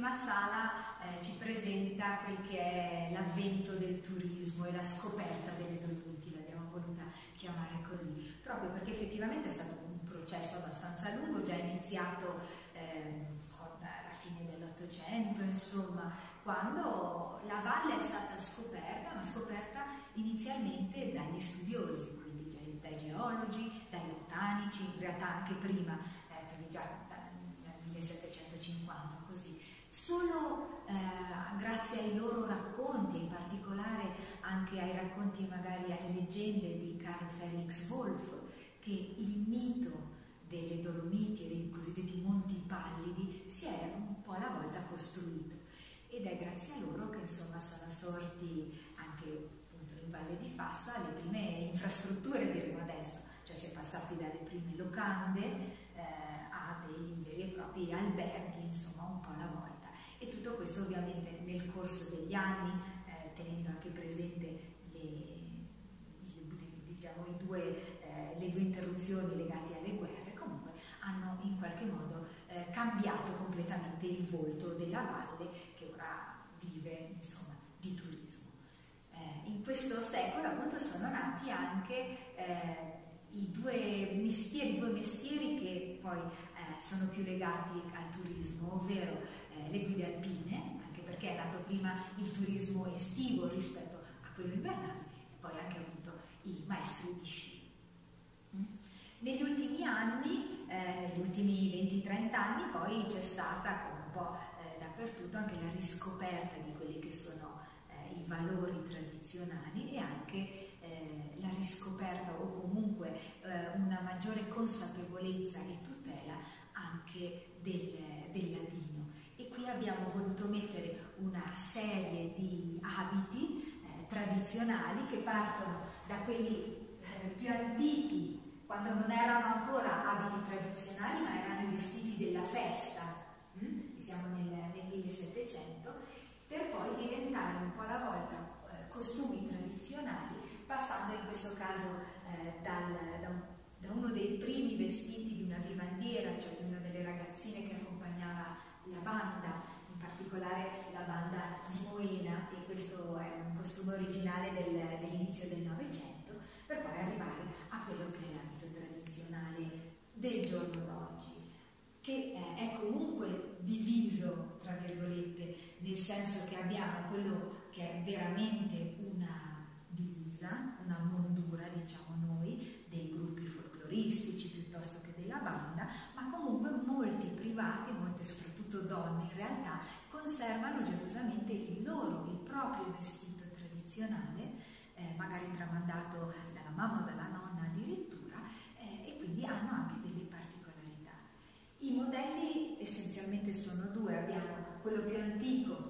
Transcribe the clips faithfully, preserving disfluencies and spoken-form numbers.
quest'ultima sala eh, ci presenta quel che è l'avvento del turismo e la scoperta delle Dolomiti, l'abbiamo voluta chiamare così, proprio perché effettivamente è stato un processo abbastanza lungo, già iniziato eh, con la fine dell'Ottocento, insomma, quando la valle è stata scoperta, ma scoperta inizialmente dagli studiosi, quindi dai geologi, dai botanici, in realtà anche prima, eh, quindi già dal millesettecentocinquanta, così. Solo eh, grazie ai loro racconti, in particolare anche ai racconti, magari alle leggende di Carl Felix Wolff, che il mito delle Dolomiti e dei cosiddetti Monti Pallidi si è un po' alla volta costruito, ed è grazie a loro che insomma sono sorti anche appunto in Valle di Fassa le prime infrastrutture, diremo adesso, cioè si è passati dalle prime locande eh, a dei veri e propri alberghi, insomma, un po' alla volta. E tutto questo ovviamente nel corso degli anni, eh, tenendo anche presente le, le, diciamo, i due, eh, le due interruzioni legate alle guerre, comunque hanno in qualche modo eh, cambiato completamente il volto della valle, che ora vive, insomma, di turismo. Eh, in questo secolo appunto sono nati anche eh, i due mestieri, due mestieri che poi eh, sono più legati al turismo, ovvero eh, le guide alpine, anche perché è nato prima il turismo estivo rispetto a quello invernale, e poi anche appunto i maestri di sci. Mm. Negli ultimi anni, eh, negli ultimi venti trenta anni, poi c'è stata, come un po' eh, dappertutto, anche la riscoperta di quelli che sono eh, i valori tradizionali, e anche eh, la riscoperta o comunque eh, una maggiore consapevolezza e tutela anche del, del ladino. E qui abbiamo voluto mettere una serie di abiti eh, tradizionali che partono da quelli eh, più antichi, quando non erano ancora abiti tradizionali ma erano i vestiti della festa, mm? siamo nel, nel millesettecento, per poi diventare un po' alla volta eh, costumi tradizionali, passando in questo caso eh, dal, da, un, da uno dei primi vestiti di una vivandiera, cioè di una delle ragazzine che accompagnava la banda, in particolare la banda di Moena, e questo è un costume originale del, dell'inizio del Novecento, per poi arrivare a quello che è l'abito tradizionale del giorno d'oggi, che eh, è comunque diviso, tra virgolette, nel senso che abbiamo quello che è veramente una divisa, una mondura, diciamo noi, dei gruppi folcloristici piuttosto che della banda, ma comunque molti privati, molte soprattutto donne in realtà, conservano gelosamente il loro, il proprio vestito tradizionale, eh, magari tramandato dalla mamma o dalla nonna addirittura, eh, e quindi hanno anche delle particolarità. I modelli essenzialmente sono due: abbiamo quello più antico,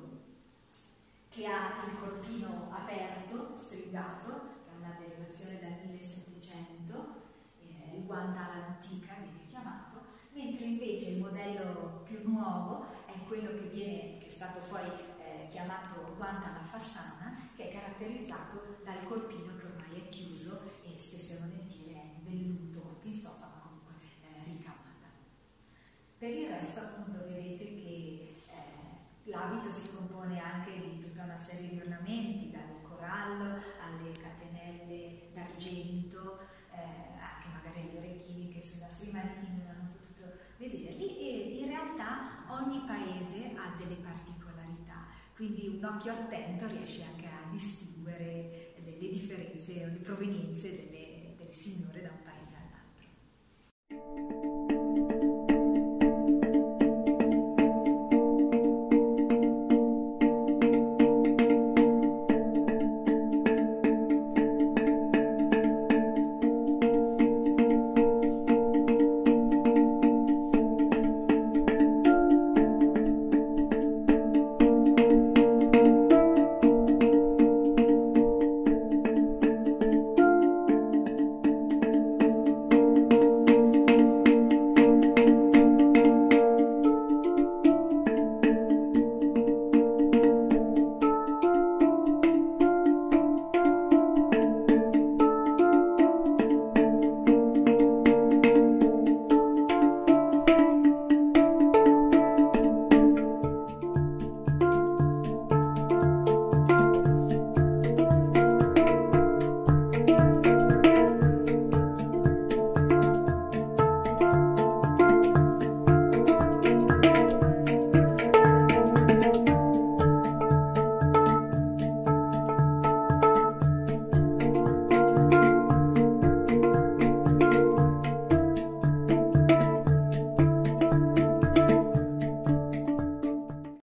che ha il corpino aperto, stringato, che è una derivazione dal millesettecento, eh, il guantala antica viene chiamato, mentre invece il modello più nuovo è quello che, viene, che è stato poi eh, chiamato guantala fassana, che è caratterizzato dal corpino che ormai è chiuso e spesso e volentieri è in velluto, in stoffa, ma comunque eh, ricamata. Per il resto appunto vedete che eh, l'abito si compone anche di tutta una serie di ornamenti, dal corallo alle catenelle d'argento, eh, anche magari gli orecchini che sui nostri manichini non hanno potuto vederli, e in realtà ogni paese ha delle particolarità, quindi un occhio attento riesce anche a distinguere le, le differenze o le provenienze delle, delle signore da un paese all'altro.